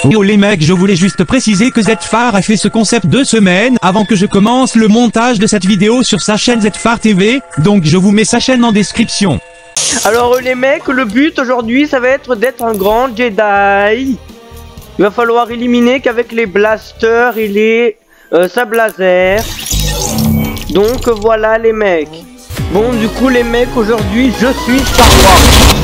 Yo les mecs, je voulais juste préciser que Zfar a fait ce concept 2 semaines avant que je commence le montage de cette vidéo sur sa chaîne Zfar TV, donc je vous mets sa chaîne en description. Alors les mecs, le but aujourd'hui ça va être d'être un grand Jedi. Il va falloir éliminer qu'avec les blasters et les sables laser. Donc voilà les mecs. Bon du coup les mecs, aujourd'hui je suis Star Wars.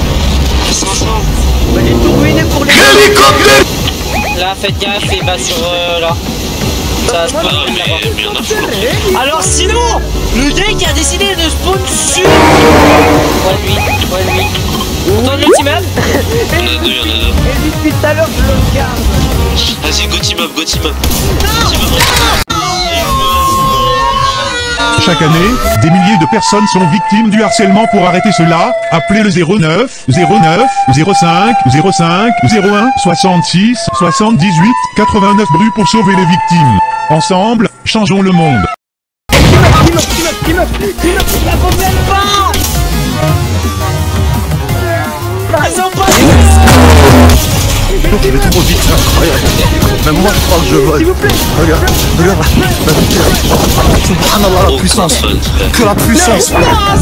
Bah, j'ai tout ruiné pour les hélicoptères. Là faites gaffe, il va sur là. Ça se passe là-bas. Alors sinon, le gars qui a décidé de spawn sur... Ouais lui. On donne le team up. Il y en a deux. Et depuis tout à l'heure je le regarde. Vas-y, go team up. Chaque année, des milliers de personnes sont victimes du harcèlement. Pour arrêter cela, appelez le 09 05 01 66 78 89 Bru pour sauver les victimes. Ensemble, changeons le monde. Team up. La problème pas. Il est trop vite, c'est incroyable. Même moi je crois que je vole. S'il vous plaît. Regarde. Subhanallah, la puissance. Que la puissance. Attends.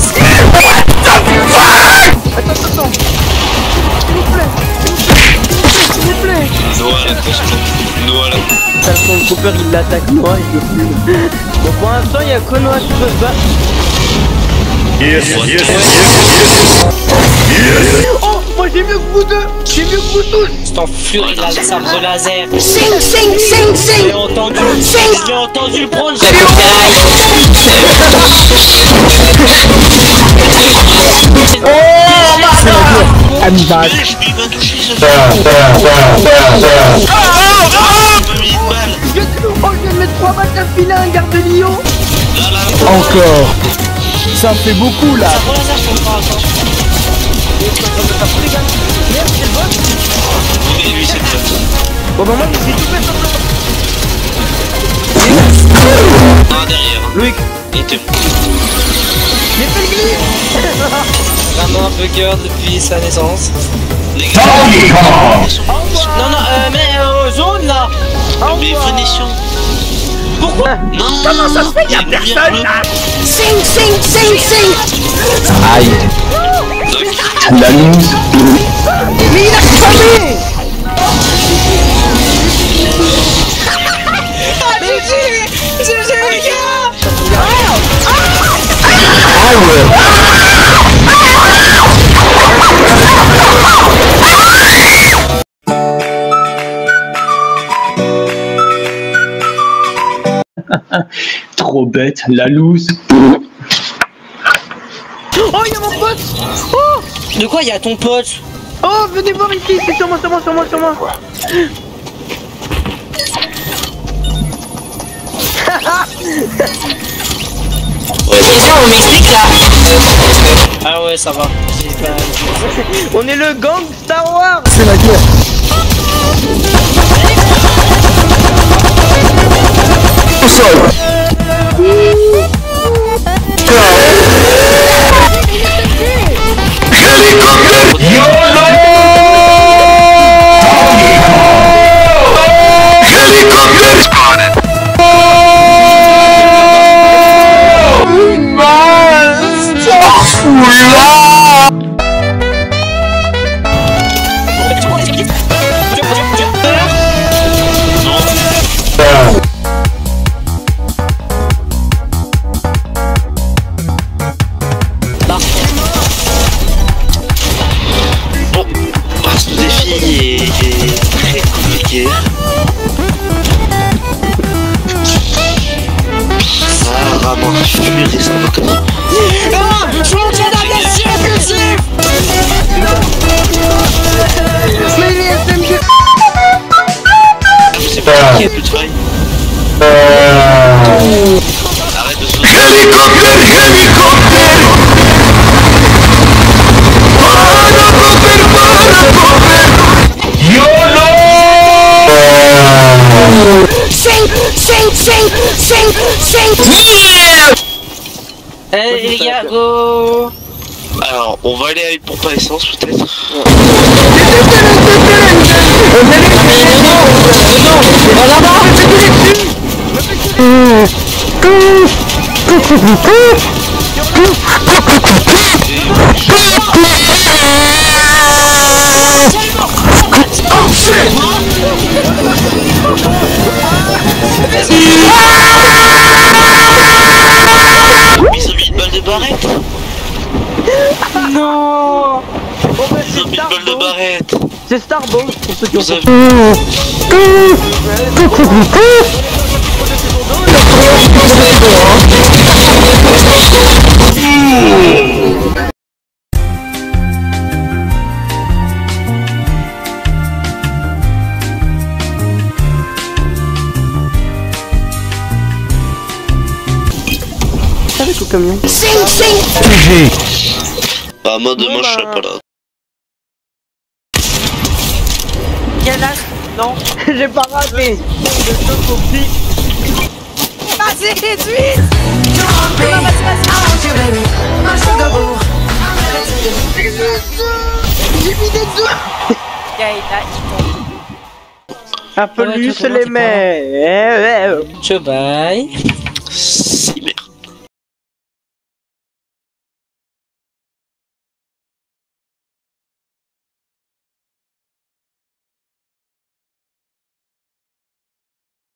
S'il vous plaît. Noah là. T'as son Cooper, il l'attaque, Noah, il le fume. Bon, pour l'instant, il y a que Noah qui peut se battre. Yes. Oh, moi j'ai mieux que vous deux. J'ai mieux que vous tous. Je t'enfuis, il a le sabre laser. Sing. J'ai entendu le prendre. I'm back. Il m'a touché ce Oh, je viens de mettre 3 balles d'affilée à un garde de Lyon. Encore. Ça fait beaucoup là. Sabre laser, je comprends, attention. Merde, c'est le boss. Et lui c'est le boss. Bon, bah, moi j'ai tout fait Un derrière. Loïc, Il était j'ai fait le glitch. Vraiment un bugger depuis sa naissance. les gars. Non, mais zone là. Mais venez sur. Pourquoi? Non. Comment ça se fait, y'a personne là? Sing. Aïe. La loose. Mais il a cramé. GG les gars. Ah ouais. Trop bête, la loose. Oh, y'a mon pote. Oh, De quoi il y a ton pote? oh, venez voir ici, c'est sur moi. On m'explique là. Ah ouais, ça va. On est le gang Star Wars. C'est la guerre. Au sol. Ce défi est très compliqué. Ah, vraiment, je suis fuir ça va comme ça. Je suis en train d'agresser impulsif. Mais il est SMG. C'est pas qui a plus de faille. Arrête de sauter. Sing. Eh les gars, go. Alors, on va aller à une pompe à essence peut-être. Ils ont mis une balle de barrette. Non. Ils ont mis une balle de barrette. C'est Starbucks pour ceux qui ont Vous avez... avec le camion. Sing, sing. Bah moi demain je serai pas là. Quel âge? Non. J'ai pas raté. Vas-y, réduis. Un peu Ouais, plus tout le monde, les t'es mecs. Je bye.